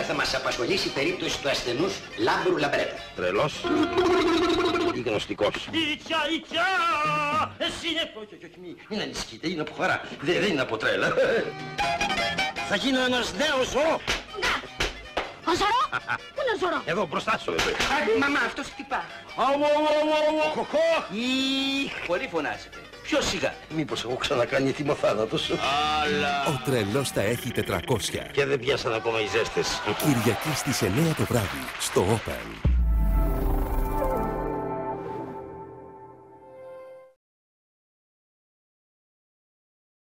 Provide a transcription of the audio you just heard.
θα μας απασχολήσει η περίπτωση του ασθενούς Λάμπρου Λαμπρέτα. Τρελός ή γνωστικός? Μην ανησυχείτε, είναι από χαρά. Δεν είναι από τρέλα. Θα γίνω ένας νέος ζώο. Ο Ζωρό! Πού είναι ο Ζωρό? Εδώ μπροστά σου. Μαμά, αυτός χτυπά. Πολύ φωνάζετε. Πιο σιγά. Μήπως έχω ξανακάνει ετοιμοθάνατος. Ο τρελός τα έχει 400. Και δεν πιάσαν ακόμα οι ζέστες. Κυριακή στις 9 το βράδυ στο Open.